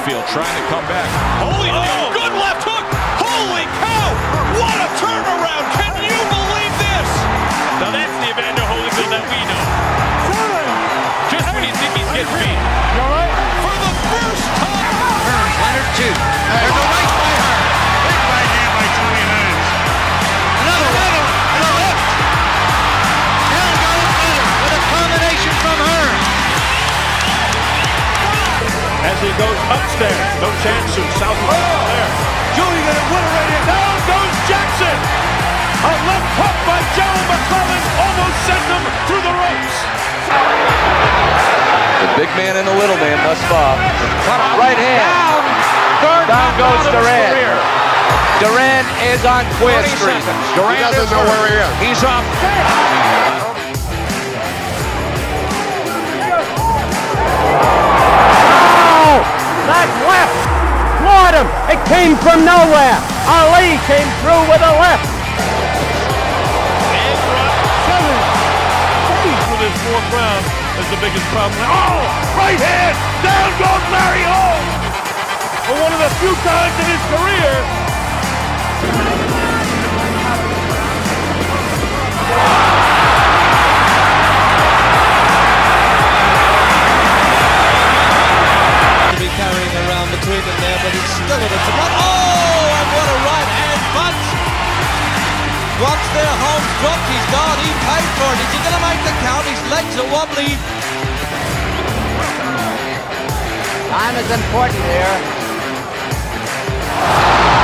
midfield, trying to come back. Holy, good left hook! Holy cow! What a turnaround! Can you believe this? Now that's the Evander Holyfield that we know. Just when you think he's getting beat. You all right? For the first time! Hearns, Leonard, two. There's a right by Hearns. Big right hand by Tony Hearns. Another one. And a left. Down goes Leonard with a combination from Hearns. As he goes upstairs, no chance of Southwest there. Julian and obliterated. Down goes Jackson. A left hook by Joe McClellan almost sent him through the ropes. The big man and the little man thus far. Right hand. Down goes Durant. Durant is on Queer Street. Durant doesn't know where he is. He's off. That left floored him. It came from nowhere. Ali came through with a left. And for this fourth round is the biggest problem. Oh, right hand. Down goes Larry Holmes. For one of the few times in his career. Carrying around between them there, but it's still at a front. Oh, and what a right hand punch! Once there, Holmes dropped his guard. He paid for it. Is he going to make the count? His legs are wobbly. Time is important here.